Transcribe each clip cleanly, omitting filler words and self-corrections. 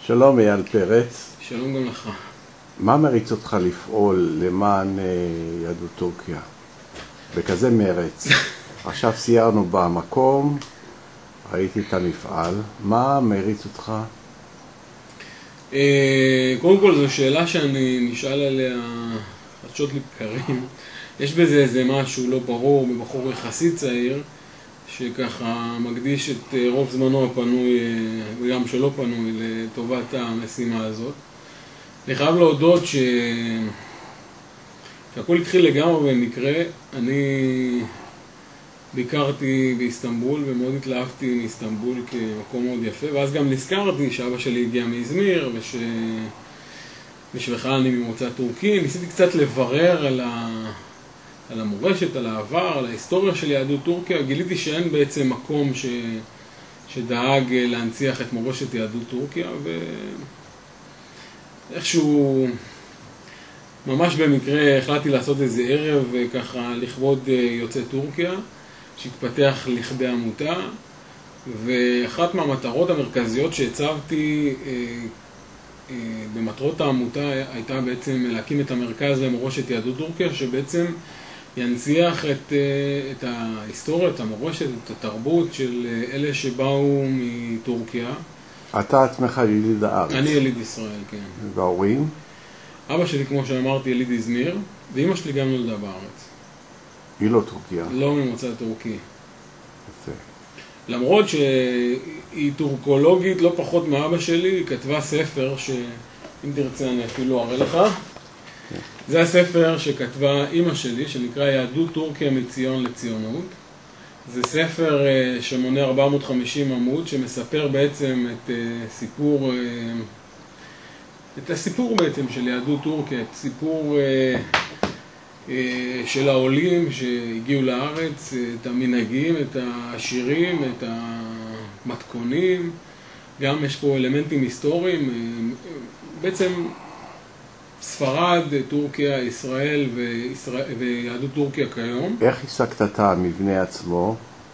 שלום אייל פרץ. שלום גם לך. מה מריץ אותך לפעול למען יהדות טורקיה? בכזה מרץ. עכשיו סיירנו במקום, ראיתי את המפעל. מה מריץ אותך? קודם כל זו שאלה שאני נשאל עליה חדשות לבקרים. יש בזה איזה משהו לא ברור בבחור יחסית צעיר, שככה מקדיש את רוב זמנו הפנוי וגם שלא פנוי לטובת המשימה הזאת. אני חייב להודות שהכל התחיל לגמרי במקרה. אני ביקרתי באיסטנבול ומאוד התלהבתי מאיסטנבול כמקום מאוד יפה, ואז גם נזכרתי שאבא שלי הגיע מאזמיר ושבכלל אני ממוצא טורקי. ניסיתי קצת לברר על המורשת, על העבר, על ההיסטוריה של יהדות טורקיה. גיליתי שאין בעצם מקום שדאג להנציח את מורשת יהדות טורקיה, ואיכשהו ממש במקרה החלטתי לעשות איזה ערב ככה לכבוד יוצאי טורקיה שהתפתח לכדי עמותה, ואחת מהמטרות המרכזיות שהצבתי במטרות העמותה הייתה בעצם להקים את המרכז למורשת יהדות טורקיה, שבעצם ינציח את ההיסטוריה, את המורשת, את התרבות של אלה שבאו מטורקיה. אתה עצמך יליד הארץ. אני יליד ישראל, כן. וההורים? אבא שלי, כמו שאמרתי, יליד איזמיר, ואמא שלי גם נולדה בארץ. היא לא טורקיה. לא ממוצא טורקי. יפה. למרות שהיא טורקולוגית לא פחות מאבא שלי, היא כתבה ספר שאם תרצה אני אפילו אראה לך. זה הספר שכתבה אמא שלי, שנקרא יהדות טורקיה מציון לציונות. זה ספר שמונה 450 עמוד, שמספר בעצם את הסיפור בעצם של יהדות טורקיה, את סיפור של העולים שהגיעו לארץ, את המנהגים, את השירים, את המתכונים. גם יש פה אלמנטים היסטוריים, בעצם ספרד, טורקיה, ישראל ויהדות טורקיה כיום. איך השגת את המבנה עצמו?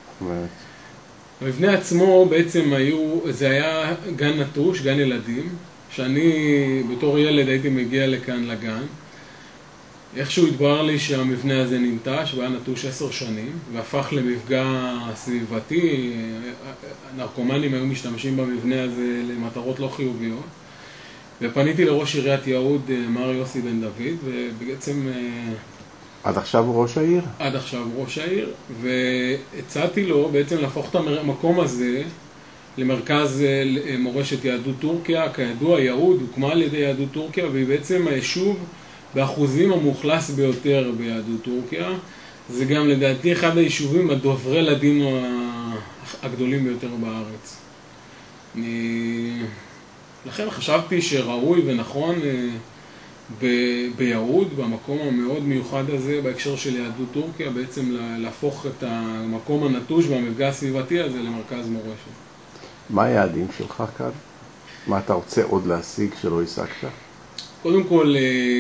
המבנה עצמו בעצם זה היה גן נטוש, גן ילדים, שאני בתור ילד הייתי מגיע לכאן לגן. איכשהו התברר לי שהמבנה הזה ננטש והיה נטוש 10 שנים והפך למפגע סביבתי. נרקומנים היו משתמשים במבנה הזה למטרות לא חיוביות, ופניתי לראש עיריית יהוד, מר יוסי בן דוד, ובעצם עד עכשיו הוא ראש העיר? עד עכשיו הוא ראש העיר, והצעתי לו בעצם להפוך את המקום הזה למרכז מורשת יהדות טורקיה. כידוע, יהוד הוקמה על ידי יהדות טורקיה, והיא בעצם היישוב באחוזים המאוכלס ביותר ביהדות טורקיה. זה גם לדעתי אחד היישובים הדוברי לדינו הגדולים ביותר בארץ. לכן חשבתי שראוי ונכון ביהוד, במקום המאוד מיוחד הזה בהקשר של יהדות טורקיה, בעצם להפוך את המקום הנטוש והמפגע הסביבתי הזה למרכז מורשת. מה היעדים שלך כאן? מה אתה רוצה עוד להשיג שלא השגת? קודם כל,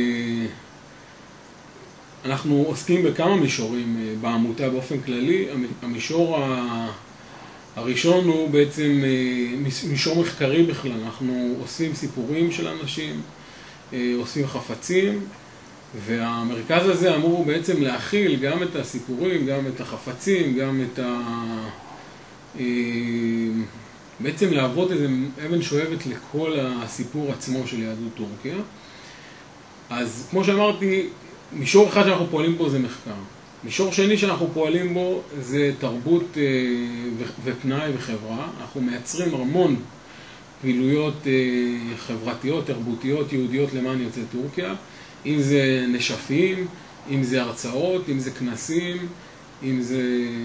אנחנו עוסקים בכמה מישורים בעמותה באופן כללי. המישור הראשון הוא בעצם מישור מחקרי בכלל. אנחנו אוספים סיפורים של אנשים, אוספים חפצים, והמרכז הזה אמור בעצם להכיל גם את הסיפורים, גם את החפצים, גם את בעצם להוות איזה אבן שואבת לכל הסיפור עצמו של יהדות טורקיה. אז כמו שאמרתי, מישור אחד שאנחנו פועלים בו זה מחקר. מישור שני שאנחנו פועלים בו זה תרבות ופנאי וחברה. אנחנו מייצרים המון פעילויות חברתיות, תרבותיות, יהודיות למען יוצאי טורקיה. אם זה נשפים, אם זה הרצאות, אם זה כנסים, אם זה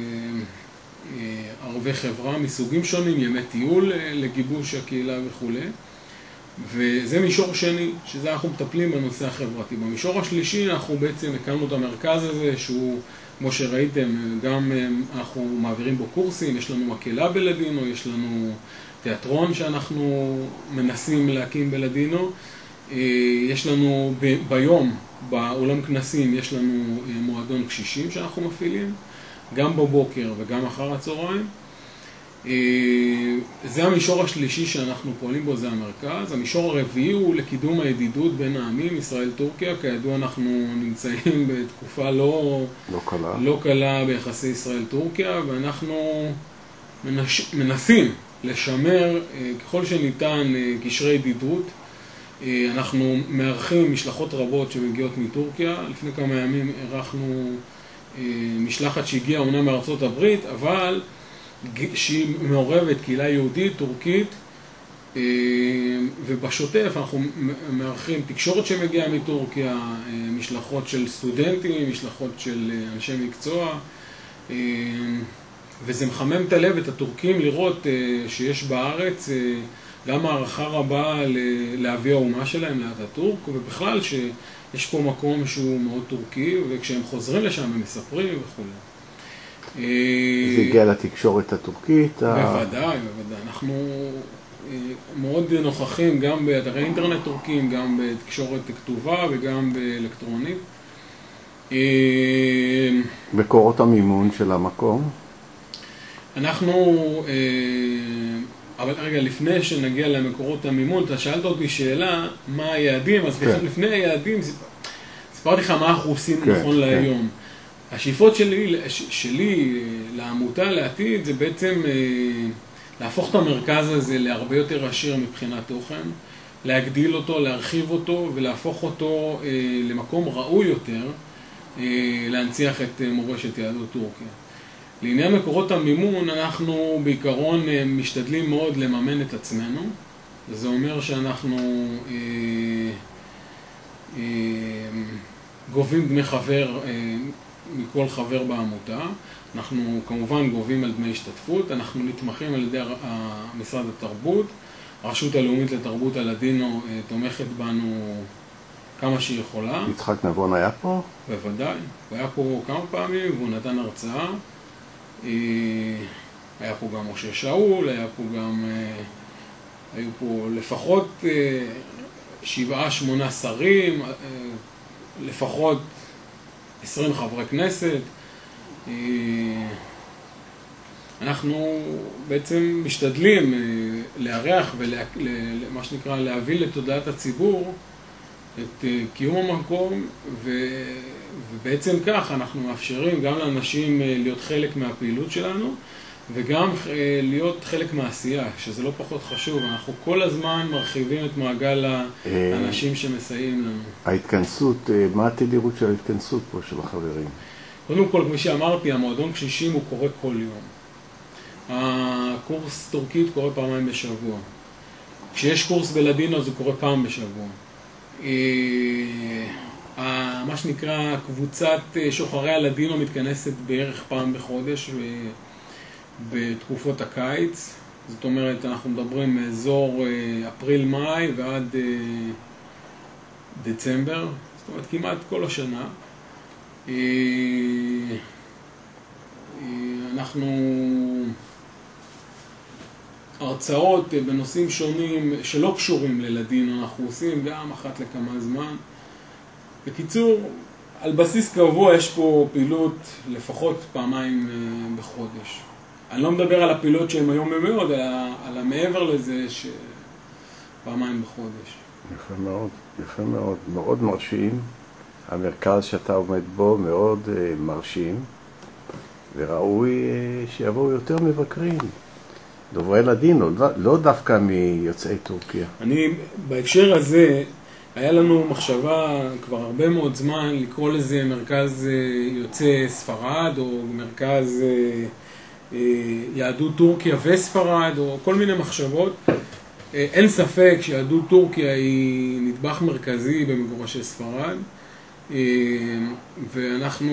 ערבי חברה מסוגים שונים, ימי טיול לגיבוש הקהילה וכו'. וזה מישור שני, שזה אנחנו מטפלים בנושא החברתי. במישור השלישי אנחנו בעצם הקמנו את המרכז הזה, שהוא, כמו שראיתם, גם אנחנו מעבירים בו קורסים. יש לנו מקהלה בלדינו, יש לנו תיאטרון שאנחנו מנסים להקים בלדינו. יש לנו ביום, באולם כנסים, יש לנו מועדון קשישים שאנחנו מפעילים, גם בבוקר וגם אחר הצהריים. זה המישור השלישי שאנחנו פועלים בו, זה המרכז. המישור הרביעי הוא לקידום הידידות בין העמים, ישראל-טורקיה. כידוע אנחנו נמצאים בתקופה לא קלה ביחסי ישראל-טורקיה, ואנחנו מנסים לשמר ככל שניתן קשרי ידידות. אנחנו מארחים משלחות רבות שמגיעות מטורקיה. לפני כמה ימים ערכנו משלחת שהגיעה אומנם מארצות הברית, אבל שהיא מעורבת קהילה יהודית, טורקית, ובשוטף אנחנו מארחים תקשורת שמגיעה מטורקיה, משלחות של סטודנטים, משלחות של אנשי מקצוע, וזה מחמם את הלב, את הטורקים, לראות שיש בארץ גם הערכה רבה לאבי האומה שלהם, לאטאטורק, ובכלל שיש פה מקום שהוא מאוד טורקי, וכשהם חוזרים לשם הם מספרים וכו'. זה הגיע לתקשורת הטורקית? בוודאי. אנחנו מאוד נוכחים גם באתרי אינטרנט טורקים, גם בתקשורת כתובה וגם באלקטרונית. מקורות המימון של המקום? אבל רגע, לפני שנגיע למקורות המימון, אתה שאלת אותי שאלה, מה היעדים? אז לפני היעדים, סיפרתי לך מה אנחנו עושים נכון להיום. השאיפות שלי לעמותה לעתיד זה בעצם להפוך את המרכז הזה להרבה יותר עשיר מבחינת תוכן, להגדיל אותו, להרחיב אותו ולהפוך אותו למקום ראוי יותר, להנציח את מורשת יהדות טורקיה. לעניין מקורות המימון, אנחנו בעיקרון משתדלים מאוד לממן את עצמנו. זה אומר שאנחנו גובים דמי חבר מכל חבר בעמותה. אנחנו כמובן גובים על דמי השתתפות. אנחנו נתמכים על ידי משרד התרבות. הרשות הלאומית לתרבות הלדינו תומכת בנו כמה שהיא יכולה. יצחק נבון היה פה? בוודאי. הוא היה פה כמה פעמים והוא נתן הרצאה. היה פה גם משה שאול, היו פה לפחות 7-8 שרים, לפחות 20 חברי כנסת. אנחנו בעצם משתדלים לארח ומה שנקרא להביא לתודעת הציבור את קיום המקום, ובעצם כך אנחנו מאפשרים גם לאנשים להיות חלק מהפעילות שלנו וגם להיות חלק מהעשייה, שזה לא פחות חשוב. אנחנו כל הזמן מרחיבים את מעגל האנשים שמסייעים לנו. ההתכנסות, מה התדירות של ההתכנסות פה של החברים? קודם כל, כמו שאמרתי, המועדון קשישים הוא קורה כל יום. הקורס טורקית קורה פעמיים בשבוע. כשיש קורס בלדינו זה קורה פעם בשבוע. מה שנקרא קבוצת שוחרי הלדינו מתכנסת בערך פעם בחודש בתקופות הקיץ. זאת אומרת, אנחנו מדברים מאזור אפריל-מאי ועד דצמבר. זאת אומרת, כמעט כל השנה. אנחנו הרצאות בנושאים שונים שלא קשורים ללדינו אנחנו עושים גם אחת לכמה זמן. בקיצור, על בסיס קבוע יש פה פעילות לפחות פעמיים בחודש. אני לא מדבר על הפעילות שהן היום מאוד, אלא על המעבר לזה שפעמיים בחודש. יפה מאוד, יפה מאוד, מאוד מרשים. המרכז שאתה עומד בו מאוד מרשים, וראוי שיבואו יותר מבקרים. דוברי לדינו, לא דווקא מיוצאי טורקיה. בהקשר הזה, היה לנו מחשבה כבר הרבה מאוד זמן לקרוא לזה מרכז יוצאי ספרד, או מרכז יהדות טורקיה וספרד, או כל מיני מחשבות. אין ספק שיהדות טורקיה היא נדבך מרכזי במגורשי ספרד, ואנחנו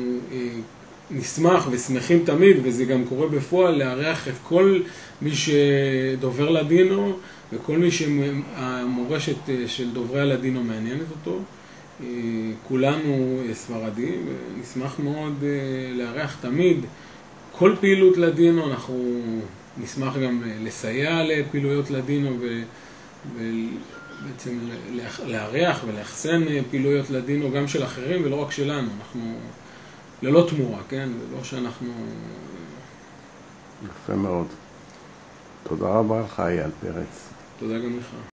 נשמח ושמחים תמיד, וזה גם קורה בפועל, לארח את כל מי שדובר לדינו וכל מי שהמורשת של דוברי הלדינו מעניינת אותו. כולנו ספרדים, ונשמח מאוד לארח תמיד כל פעילות לדינו. אנחנו נשמח גם לסייע לפעילויות לדינו ובעצם לארח ולאחסן פעילויות לדינו גם של אחרים ולא רק שלנו. אנחנו ללא תמורה, כן? זה לא שאנחנו... יפה מאוד. תודה רבה לך, אייל פרץ. תודה גם לך.